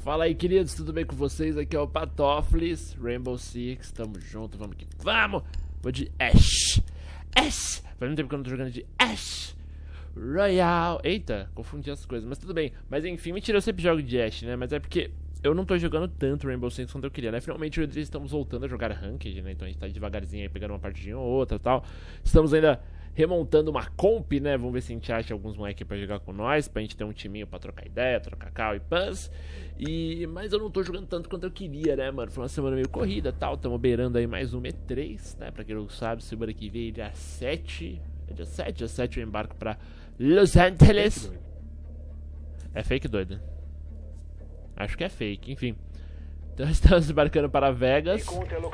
Fala aí, queridos, tudo bem com vocês? Aqui é o Patóflis, Rainbow Six, tamo junto, vamos que vamos! Vou de Ash! Faz muito tempo que eu não tô jogando de Ash Royale. Eita, confundi as coisas, mas tudo bem. Mas enfim, mentira, eu sempre jogo de Ash, né? Mas é porque eu não tô jogando tanto Rainbow Six quanto eu queria, né? Finalmente eu e o Idris estamos voltando a jogar Ranked, né? Então a gente tá devagarzinho aí, pegando uma partidinha ou outra e tal. Estamos ainda remontando uma comp, né? Vamos ver se a gente acha alguns moleques pra jogar com nós, pra gente ter um timinho pra trocar ideia, trocar cal e pans. Mas eu não tô jogando tanto quanto eu queria, né, mano? Foi uma semana meio corrida e tal. Tamo beirando aí mais um E3, né? Pra quem não sabe, semana que vem, dia 7. É dia 7? Dia 7 eu embarco pra Los Angeles. É fake, doido? Acho que é fake, enfim. Então estamos embarcando para Vegas.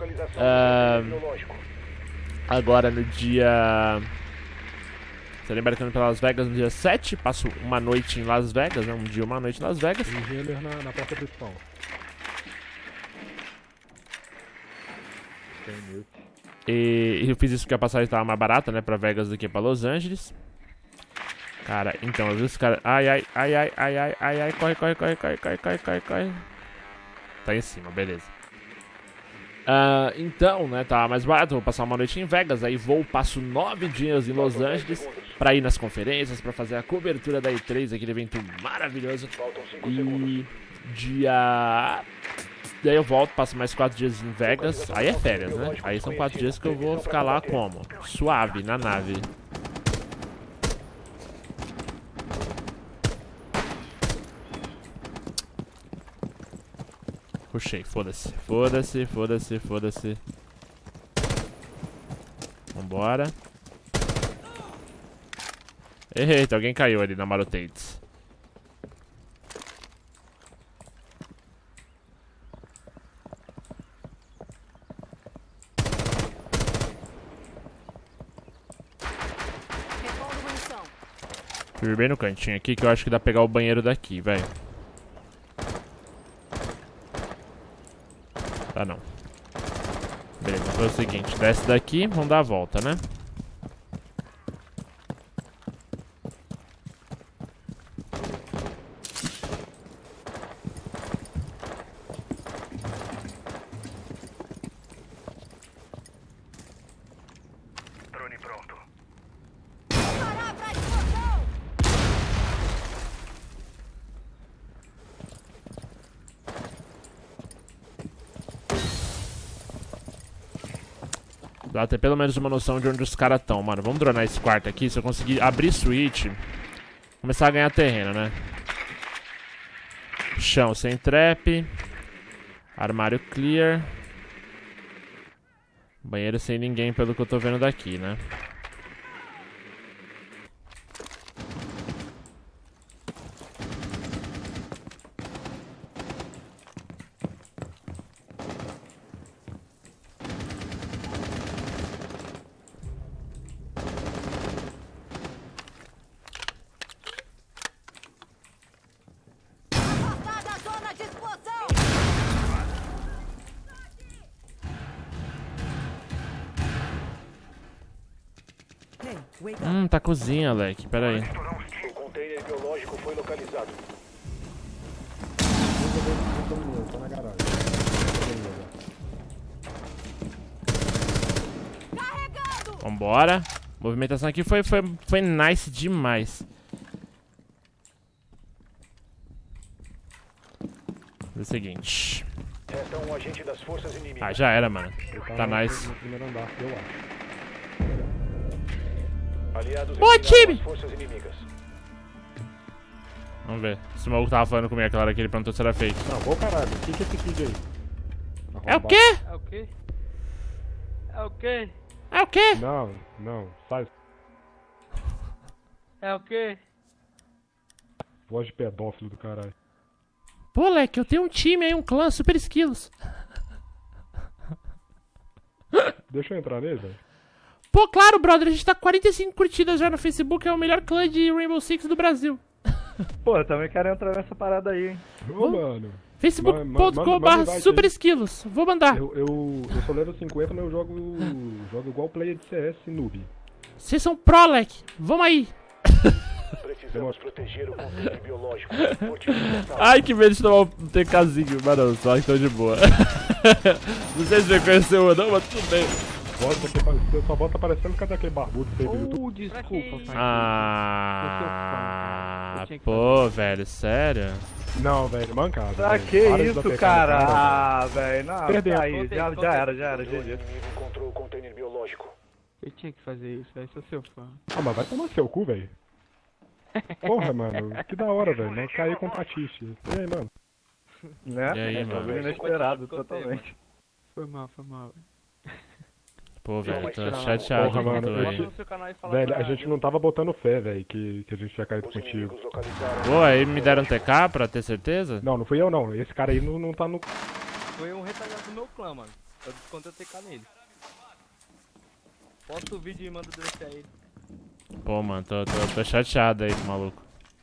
Agora no dia... Estarei embarcando para Las Vegas no dia 7. Passo uma noite em Las Vegas, né? Um dia, uma noite em Las Vegas. Engenheiro na porta principal. E eu fiz isso porque a passagem estava mais barata, né? Pra Vegas do que pra Los Angeles. Cara, então, eu vi os caras... Ai, corre. Tá em cima, beleza. Então, né, tá mais barato, vou passar uma noite em Vegas, aí passo 9 dias em Los Angeles pra ir nas conferências, pra fazer a cobertura da E3, aquele evento maravilhoso. E daí eu volto, passo mais 4 dias em Vegas, aí é férias, né? Aí são 4 dias que eu vou ficar lá como? Suave, na nave. Puxei, foda-se. Vambora. Eita, alguém caiu ali na Marotates. Fui bem no cantinho aqui que eu acho que dá pra pegar o banheiro daqui, velho. Tá não. Beleza, foi o seguinte, desce daqui, vamos dar a volta, né? Drone pronto. Dá até pelo menos uma noção de onde os caras estão, mano. Vamos dronar esse quarto aqui. Se eu conseguir abrir switch, começar a ganhar terreno, né? Chão sem trap. Armário clear. Banheiro sem ninguém pelo que eu tô vendo daqui, né? Tá cozinha, Alec. Pera aí. O container biológico foi localizado. Tô na garagem. Vambora. A movimentação aqui foi nice demais. É o seguinte. Resta um agente das forças inimigas. Já era, mano. Tá nice. No primeiro andar, eu acho. Aliados Boa, time! as forças inimigas. Vamos ver. Esse maluco tava falando comigo aquela hora que ele perguntou se era fake. Não, ô caralho, o que é esse kid aí? É o quê? É o quê? É o quê? É o quê? Não, sai. É o quê? Voz de pedófilo do caralho. Pô, Leque, eu tenho um time aí, um clã, super esquilos. Deixa eu entrar nele, velho. Pô, claro, brother, a gente tá com 45 curtidas já no Facebook, é o melhor clã de Rainbow Six do Brasil. Pô, eu também quero entrar nessa parada aí, hein? Ô, mano. Facebook.com/super esquilos. Vou mandar. Eu sou level 50, mas eu jogo igual player de CS noob. Vocês são pro, Leque. Vamos aí. Precisamos proteger o container biológico. Fortificação. Ai, que medo de tomar um TKzinho. Mas não, só que tô de boa. Não sei se você conheceu ou não, mas tudo bem. Volta aqui, sua voz tá parecendo cadê aquele barbudo que fez do YouTube? Desculpa, pai. Ah, Eu tinha que pô, velho, sério? Não, velho, mancada. Pra velho. que Para de isso, dar cara? TK, Ah, velho, não, Perdeu. tá aí, já era, O GG. inimigo encontrou o container biológico. Eu tinha que fazer isso, velho. Sou seu fã. Ah, mas vai tomar seu cu, velho. Porra, mano, que da hora, velho. Não cair com patiche. E aí, mano? Né? E aí, mano? Inesperado, totalmente. Foi mal, velho. Pô, velho, tô Porra, chateado com mano, tu eu aí. te- Velho, a gente não tava botando fé, velho, que a gente tinha caído Os contigo. inimigos localizaram. Pô, aí me deram TK pra ter certeza? Não, não fui eu não. Esse cara aí não tá no. Foi um retardado do meu clã, mano. Eu descontei o TK nele. Posta o vídeo e manda denunciar ele. Pô, mano, tô chateado aí com o maluco.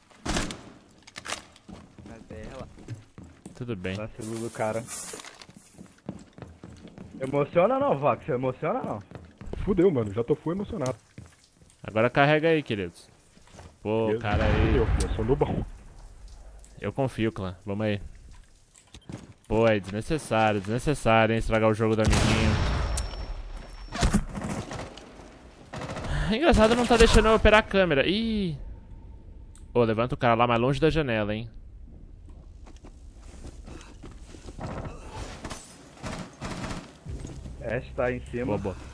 Mas é, ela. Tudo bem. Vacilo do cara. Emociona não, Vax? Emociona não? Fudeu, mano. Já tô full emocionado. Agora carrega aí, queridos. Pô, Eu- cara aí. Eu sou do bom. Eu confio, clã. Vamos aí. Pô, é desnecessário, hein? Estragar o jogo do amiguinho. Engraçado, não tá deixando eu operar a câmera. Ih! Ô, levanta o cara lá mais longe da janela, hein? Ash tá aí em cima. Boa, boa.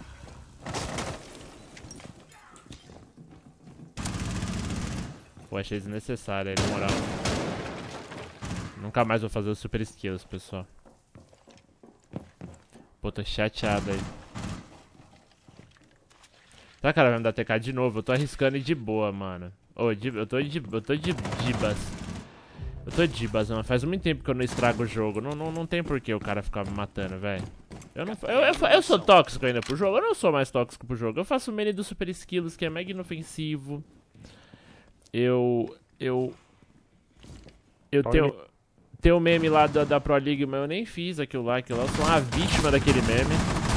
Pô, achei desnecessário aí, na moral. Nunca mais vou fazer os super skills, pessoal. Pô, tô chateado aí. Será que ela vai me dar TK de novo? Eu tô arriscando e de boa, mano. Ô, eu tô de dibas. Eu tô dibas, mano. Faz muito tempo que eu não estrago o jogo. Não tem porquê o cara ficar me matando, velho. Eu sou tóxico ainda pro jogo. Eu não sou mais tóxico pro jogo. Eu faço o mini do super skills, que é mega inofensivo. Eu tenho o meme lá da Pro League, mas eu nem fiz aquilo lá. Eu sou uma vítima daquele meme.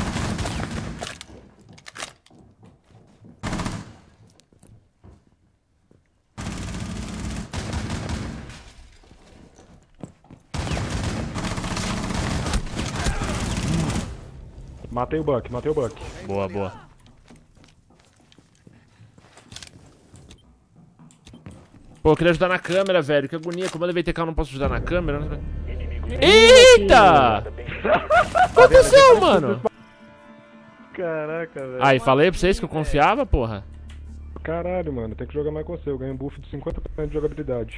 Matei o Buck. Boa, boa. Pô, eu queria ajudar na câmera, velho. Que agonia. Como eu levei TK, eu não posso ajudar na câmera. Eita! O que aconteceu, mano? Caraca, velho. Aí, falei pra vocês que eu confiava, porra. Caralho, mano. Tem que jogar mais com você. Eu ganho um buff de 50% de jogabilidade.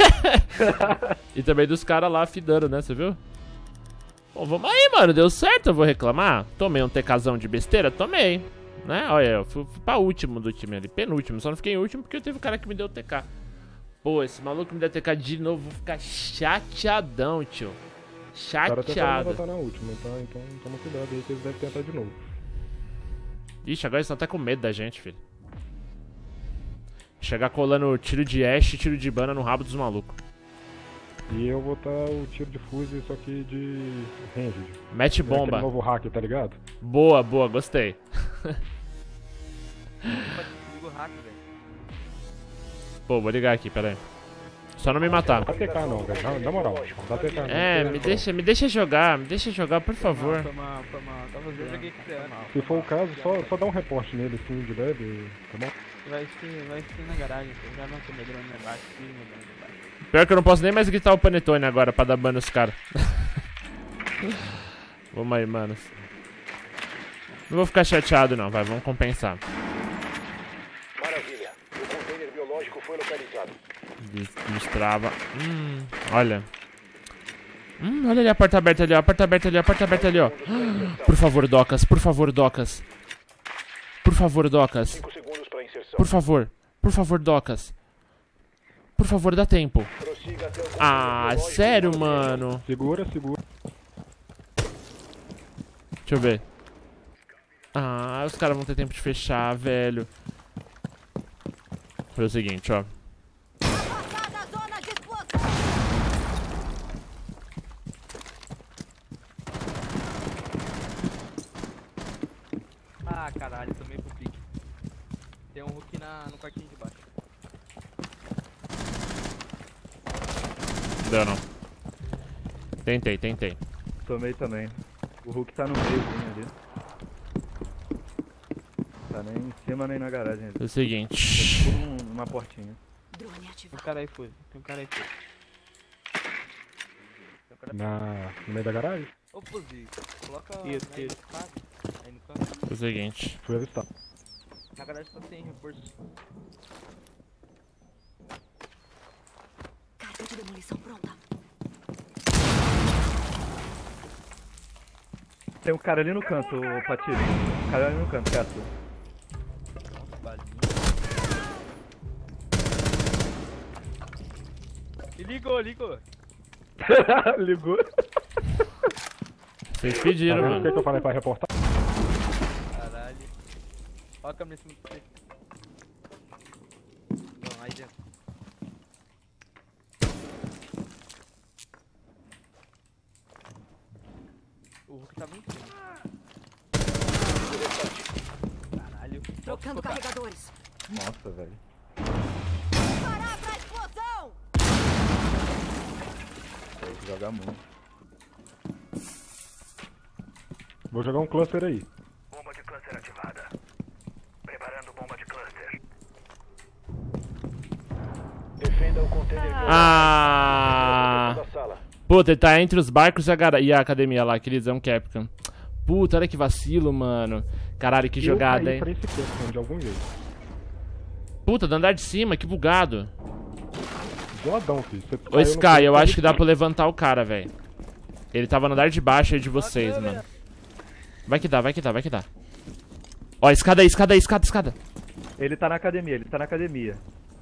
E também dos caras lá fidando, né? Você viu? Bom, vamos aí, mano. Deu certo, eu vou reclamar. Tomei um TKzão de besteira? Tomei. Né? Olha, eu fui pra último do time ali. Penúltimo. Só não fiquei em último porque teve um cara que me deu TK. Pô, esse maluco me deu TK de novo. Vou ficar chateadão, tio. O cara tentando Chateado. matar na última, tá? Então toma cuidado aí que eles devem tentar de novo. Ixi, agora eles estão até com medo da gente, filho. Chegar colando tiro de Ashe e tiro de Bana no rabo dos malucos. E eu vou botar o tiro de fuse, só que de ranged. Mete É aquele bomba. novo hack, tá ligado? Boa, boa, gostei. Comigo hack, velho. Pô, vou ligar aqui, pera aí. Só não me matar. Não dá TK não, velho. Na moral, não dá TK não. É, me deixa jogar, por favor. Foi mal. Tava Eu zoando. joguei com você antes. Se for o caso, só dá um reporte nele assim, de leve, tá bom? Vai ser na garagem, pô. Já não tô medrando lá embaixo, tiro medrando lá embaixo. Pior que eu não posso nem mais gritar o Panetone agora pra dar ban nos caras. Vamos aí, manos. Não vou ficar chateado não, vai, vamos compensar. Maravilha. O container biológico foi localizado. Destrava. Olha. Olha ali a porta aberta ali, ó. Ó. Por favor, Docas. Por favor, Docas. 5 segundos para inserção. Por favor, Docas. Por favor, dá tempo. Prossiga até o container Ah, biológico. sério, mano. Segura. Deixa eu ver. Ah, os caras vão ter tempo de fechar, velho. Foi o seguinte, ó. Ah, caralho, tomei pro pique. Tem um Hulk no quartinho de baixo. deu não. Tentei. Tomei também. O Hulk tá no meiozinho ali. Tá nem em cima nem na garagem ali. É o seguinte. Tipo uma portinha. Drone Tem um ativado. cara aí, foi. Tem um cara aí, foi. No meio da garagem? Ô, Puzi, coloca Isso. aí no canto. É o seguinte. Fui avistar. Na garagem tá sem reforço. Carga de demolição pronta. Tem um cara ali no canto, o Patilho. Um cara ali no canto, perto. Nossa, balinha. E ligou. Ligou. Vocês pediram, Tá vendo o mano. que eu falei pra reportar? Caralho. Ó a câmera em cima do você. Não, aí dentro. O Hulk tava em cima. Caralho. Trocando carregadores. Nossa, velho. Parar pra explosão! Tem que jogar muito. Vou jogar um cluster aí. Bomba de cluster ativada. Preparando bomba de cluster. Defenda o container biológico. Ah! Da sala. Puta, ele tá entre os barcos e a academia lá, queridos. É um Capcom. Puta, olha que vacilo, mano. Caralho, que jogada, eu hein. caí pra esse Capcom de algum jeito. Puta, do andar de cima, que bugado. Zoadão, filho. Você Ô, caiu no Sky, canto eu todo acho que dá pra levantar o cara, velho. Ele tava no andar de baixo aí de vocês, mano. Vai que dá. Ó, escada aí, escada. Ele tá na academia.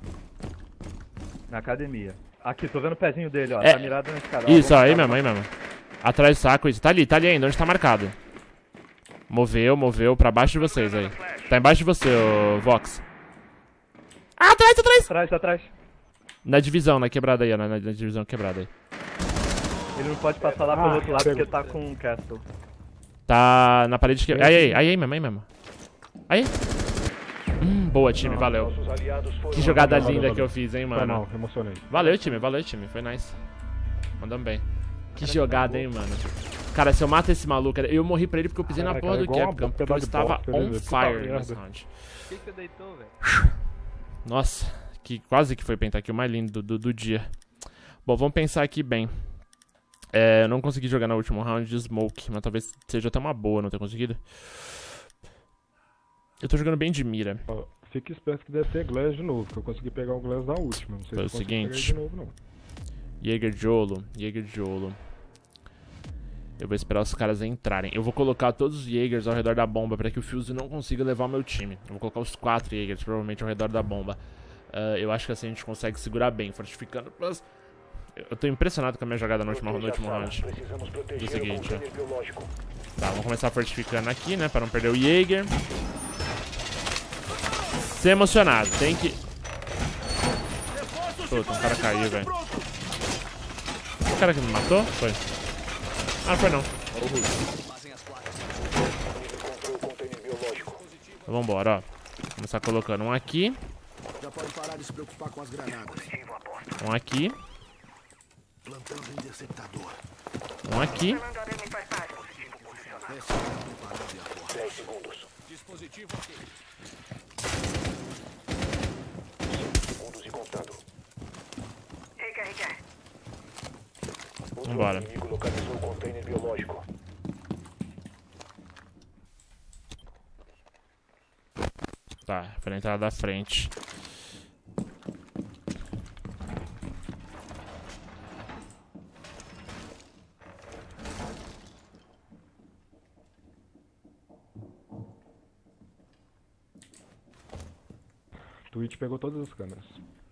Na academia. Aqui, tô vendo o pezinho dele, ó. É. Tá mirado na escada. Isso, ó, vamos aí cá. mesmo. Atrás do saco, isso. Tá ali ainda, onde tá marcado. Moveu pra baixo de vocês aí. Tá embaixo de você, ô Vox. Ah, atrás! Atrás. Na divisão, na quebrada aí, ó. Na divisão quebrada aí. Ele não pode passar lá pelo outro lado pegou. porque tá com o Castle. Tá na parede que... Aí mesmo. Aí. Boa, time, valeu. Nossos aliados foram Que jogada Valeu. linda que eu fiz, hein, Foi mano. mal, emocionei. Valeu, time. Foi nice. Mandamos bem. Que jogada, hein, mano. Cara, se eu mato esse maluco... Eu morri pra ele porque eu pisei na Caraca, porra é do igual uma Capcom. Porque eu pedaço de estava bosta, on beleza. Puta fire merda. nesse round. Por que você deitou, velho? Nossa, que quase que foi pentakill mais lindo do dia. Bom, vamos pensar aqui bem. Eu não consegui jogar no último round de Smoke, mas talvez seja até uma boa não ter conseguido. Eu tô jogando bem de mira. Ó, fique esperto que deve ter Glass de novo, que eu consegui pegar o Glass da última. Não sei Foi se o eu consigo pegar ele seguinte. de novo, não. Jäger Jolo. Eu vou esperar os caras entrarem. Eu vou colocar todos os Jägers ao redor da bomba pra que o Fuse não consiga levar o meu time. Eu vou colocar os 4 Jägers provavelmente ao redor da bomba. Eu acho que assim a gente consegue segurar bem, fortificando. Mas eu tô impressionado com a minha jogada no último round. Precisamos Do proteger o seguinte, ó. container biológico. Tá, vamos começar fortificando aqui, né? Pra não perder o Jäger. Ser emocionado, tem que... Puta, um cara caiu, velho. O cara que me matou? Foi. Ah, não foi não. Encontrou o container biológico. Então vambora, ó. Começar colocando um aqui. Já pode parar de se preocupar com as granadas. Um aqui. Plantando interceptador. Um aqui. Esse é preparado e a porta. 10 segundos. Dispositivo aqui. Segundos e contando. O Vambora. drone inimigo localizou o container biológico. Tá, foi na entrada da frente. Twitch pegou todas as câmeras.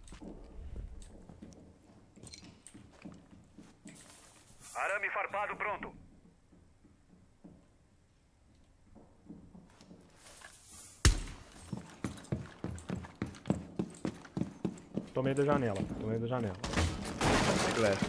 Arame farpado pronto. Tomei da janela. Glass.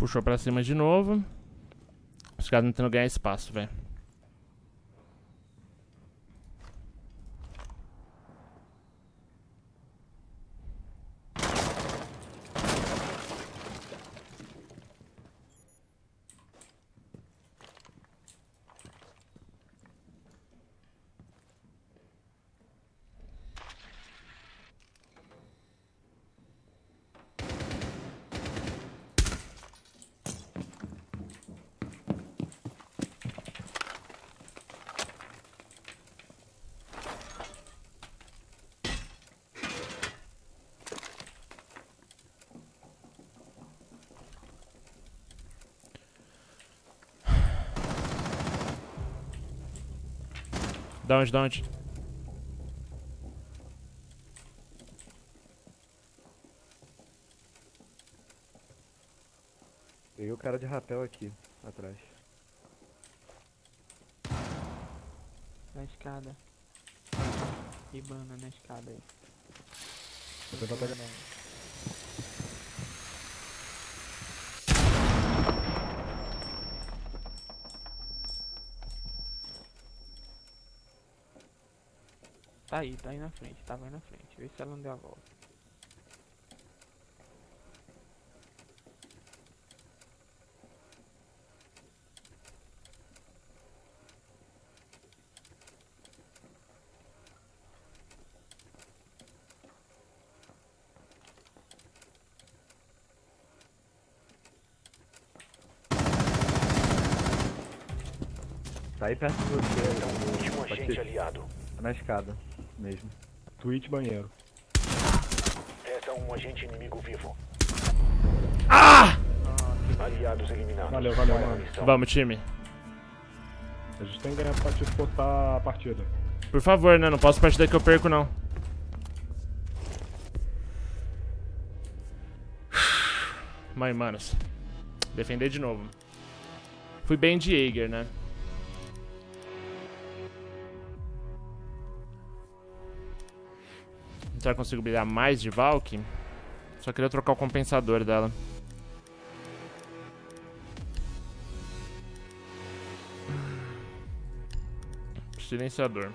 Puxou pra cima de novo. Os caras tentando ganhar espaço, velho. Da onde, da onde? Peguei o cara de rapel aqui, atrás. Na escada. Ribana na escada aí. Você vai pegar. Tá aí na frente, tava aí na frente. Vê se ela não deu a volta. Tá aí perto de você. Último Pode agente ser. aliado. Tá na escada mesmo. Twitch banheiro. Resta um agente inimigo vivo. Ah! Aliados eliminados. Valeu, Qual é a mano. missão? Vamos, time. A gente tem que ganhar pra disputar a partida. Por favor, né? Não posso partir daqui que eu perco, não. Mãe, manos. Defender de novo. Fui bem de Jaeger, né? Será que eu consigo brilhar mais de Valk? Só queria trocar o compensador dela. Silenciador.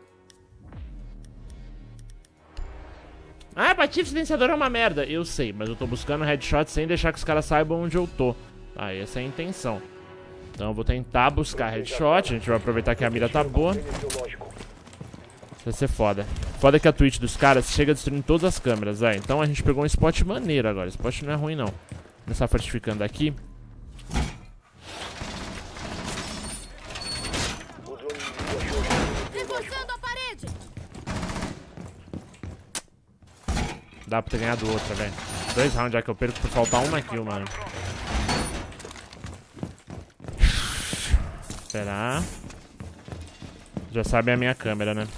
Ah, Patife, silenciador é uma merda. Eu sei, mas eu tô buscando headshot sem deixar que os caras saibam onde eu tô. Ah, essa é a intenção. Então eu vou tentar buscar headshot. A gente vai aproveitar que a mira tá boa. Vai ser foda. Foda que a Twitch dos caras chega destruindo todas as câmeras, velho. Então a gente pegou um spot maneiro agora. Spot não é ruim, não. Começar fortificando aqui. Reforçando a parede! Dá pra ter ganhado outra, velho. 2 rounds já que eu perco por faltar uma kill, mano. Esperar. Já sabe a minha câmera, né?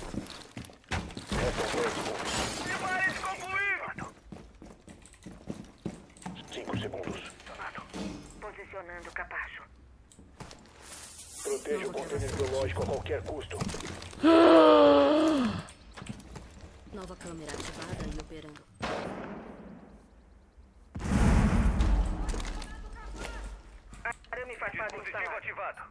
5 segundos. Posicionando o capacho. Proteja o container biológico a qualquer custo. Nova câmera ativada e operando. Arame farpado instalado. Ativado.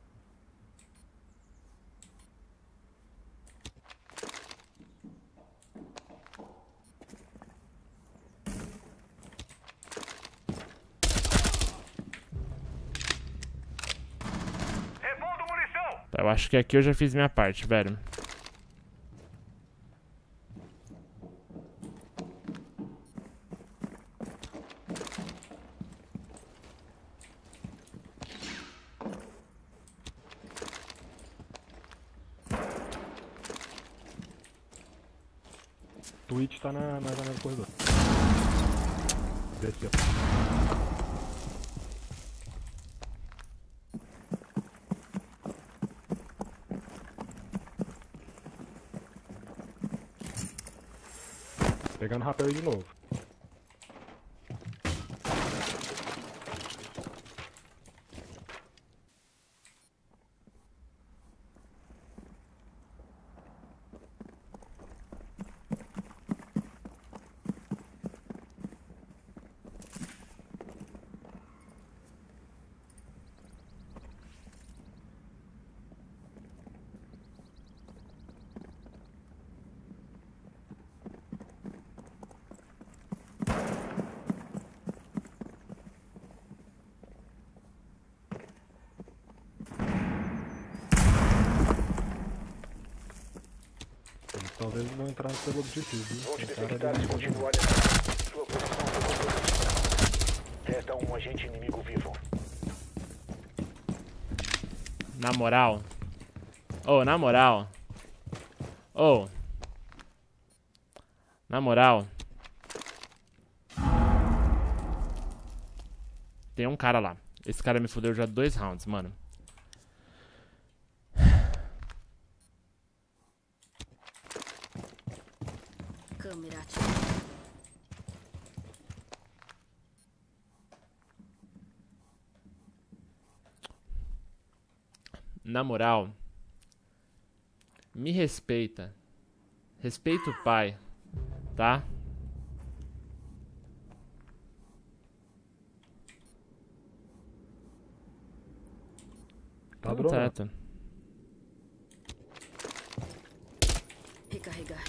Repondo munição. Eu acho que aqui eu já fiz minha parte, velho. Twitch tá na janela do corredor. Desceu. Pegando rapel aí de novo. Talvez eles vão entrar pelo objetivo, viu? Vou te Tem cara detectar de- se continuar nessa. Sua posição foi comprometida. Resta um agente inimigo vivo. Na moral. Ô, na moral. Ô. Na moral. Tem um cara lá. Esse cara me fudeu já 2 rounds, mano. Câmera ativada. Na moral. Me respeita. Respeita o pai. Tá? Tá Não, dronado. tá. Recarregar.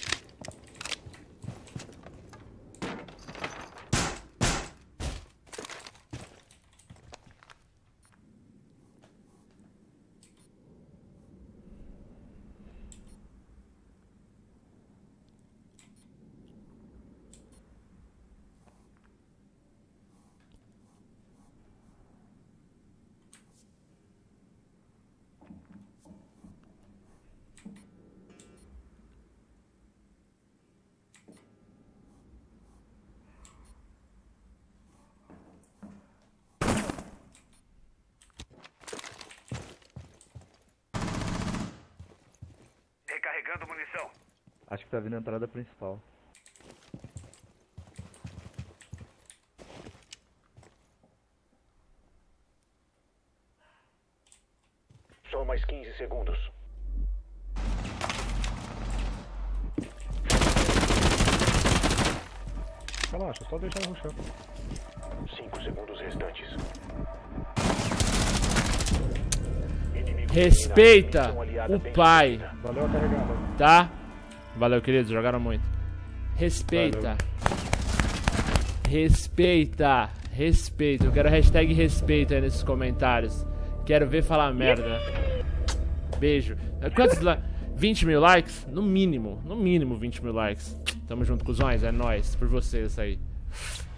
Recarregando munição. Acho que tá vindo a entrada principal. Só mais 15 segundos. Relaxa, só deixar no chão. 5 segundos restantes. Inimigo Respeita eliminado. Missão aliada o bem pai. sucedida. Valeu a carregada. Tá? Valeu, queridos. Jogaram muito. Respeita. Respeita. Respeita. Eu quero hashtag respeito aí nesses comentários. Quero ver falar merda. Beijo. Quantos 20 mil likes? No mínimo. No mínimo 20 mil likes. Tamo junto, cuzões. É nóis. Por vocês aí.